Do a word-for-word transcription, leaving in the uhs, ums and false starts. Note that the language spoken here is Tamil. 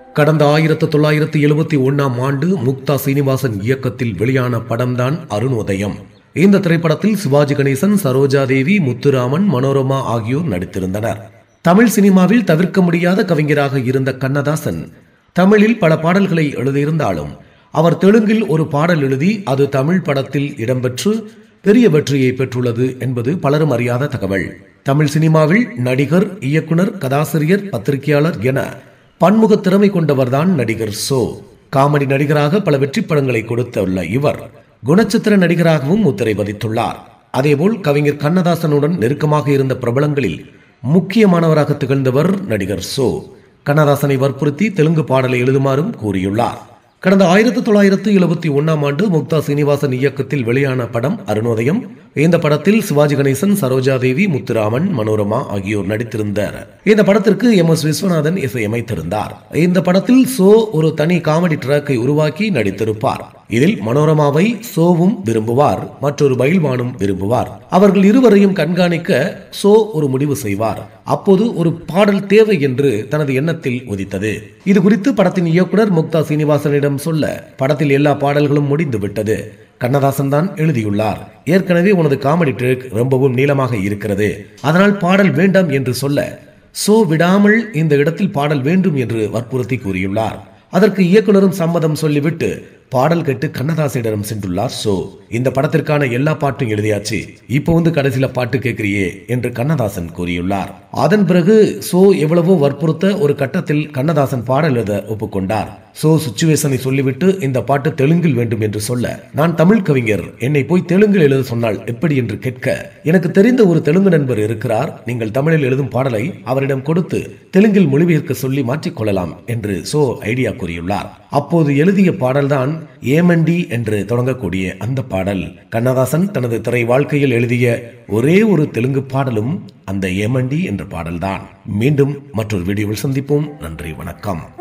கடந்த ஆயிரத்து தொள்ளாயிரத்து எழுபத்தி ஒன்னாம் ஆண்டு முக்தா சீனிவாசன் இயக்கத்தில் வெளியான படம்தான் அருணோதயம். இந்த திரைப்படத்தில் சிவாஜி கணேசன், சரோஜா தேவி, முத்துராமன், மனோரமா ஆகியோர் நடித்திருந்தனர். தமிழ் சினிமாவில் தவிர்க்க முடியாத கவிஞராக இருந்த கண்ணதாசன் தமிழில் பல பாடல்களை எழுதியிருந்தாலும் அவர் தெலுங்கில் ஒரு பாடல் எழுதி அது தமிழ் படத்தில் இடம்பெற்று பெரிய வெற்றியை பெற்றுள்ளது என்பது பலரும் அறியாத தகவல். தமிழ் சினிமாவில் நடிகர், இயக்குனர், கதாசிரியர், பத்திரிகையாளர் என பன்முக திறமை கொண்டவர்தான் நடிகர் சோ. காமெடி நடிகராக பல வெற்றி படங்களை கொடுத்துள்ள இவர் குணச்சித்திர நடிகராகவும் முத்திரை பதித்துள்ளார். அதேபோல் கவிஞர் கண்ணதாசனுடன் நெருக்கமாக இருந்த பிரபலங்களில் முக்கியமானவராக திகழ்ந்தவர் நடிகர் சோ. கண்ணதாசனை வற்புறுத்தி தெலுங்கு பாடலை எழுதுமாறும் கூறியுள்ளார். கடந்த ஆயிரத்தி தொள்ளாயிரத்து எழுபத்தி ஒன்னாம் ஆண்டு முக்தா சீனிவாசன் இயக்கத்தில் வெளியான படம் அருணோதயம். இந்த படத்தில் சிவாஜி கணேசன், சரோஜா தேவி, முத்துராமன், மனோரமா ஆகியோர் நடித்திருந்தார். இந்த படத்திற்கு எம் எஸ் விஸ்வநாதன் இசையமைத்திருந்தார். இந்த படத்தில் சோ ஒரு தனி காமெடி ட்ராக்கை உருவாக்கி நடித்திருப்பார். இதில் மனோரமாவை சோவும் விரும்புவார், மற்றொரு பயில்வானும் விரும்புவார். அவர்கள் இருவரையும் கண்காணிக்க சோ ஒரு முடிவு செய்வார். அப்போது ஒரு பாடல் தேவை என்று தனது எண்ணத்தில் உதித்தது. இது குறித்து படத்தின் இயக்குனர் முக்தா சீனிவாசனிடம் சொல்ல படத்தில் எல்லா பாடல்களும் முடிந்து விட்டது. கண்ணதாசன் தான் எழுதியுள்ளார். ஏற்கனவே உனது காமெடி ட்ராக் ரொம்பவும் நீளமாக இருக்கிறது, அதனால் பாடல் வேண்டாம் என்று சொல்ல சோ விடாமல் இந்த இடத்தில் பாடல் வேண்டும் என்று வற்புறுத்தி கூறியுள்ளார். அதற்கு இயக்குனரும் சம்மதம் சொல்லிவிட்டு பாடல் கேட்டு கண்ணதாசனிடம் சென்றுள்ளார் சோ. இந்த படத்திற்கான எல்லா பாட்டும் எழுதியாச்சு, இப்போ வந்து கடைசியில பாட்டு கேட்கிறியே என்று கண்ணதாசன் கூறியுள்ளார். அதன் பிறகு சோ எவ்வளவோ வற்புறுத்த ஒரு கட்டத்தில் கண்ணதாசன் பாடல் எழுத ஒப்புக்கொண்டார். சோ சுச்சுவேஷனை சொல்லிவிட்டு இந்த பாட்டு தெலுங்கில் வேண்டும் என்று சொல்ல, நான் தமிழ் கவிஞர், என்னை போய் தெலுங்கில் எழுத சொன்னால் எப்படி என்று கேட்க, எனக்கு தெரிந்த ஒரு தெலுங்கு நண்பர் இருக்கிறார், நீங்கள் தமிழில் எழுதும் பாடலை அவரிடம் கொடுத்து தெலுங்கில் மொழிபெயர்க்க சொல்லி மாற்றிக்கொள்ளலாம் என்று சோ ஐடியா கூறியுள்ளார். அப்போது எழுதிய பாடல்தான் ஏமண்டி என்று தொடங்கக்கூடிய அந்த பாடல். கண்ணதாசன் தனது திரை வாழ்க்கையில் எழுதிய ஒரே ஒரு தெலுங்கு பாடலும் அந்த ஏமண்டி என்ற பாடல்தான். மீண்டும் மற்றொரு வீடியோவில் சந்திப்போம். நன்றி, வணக்கம்.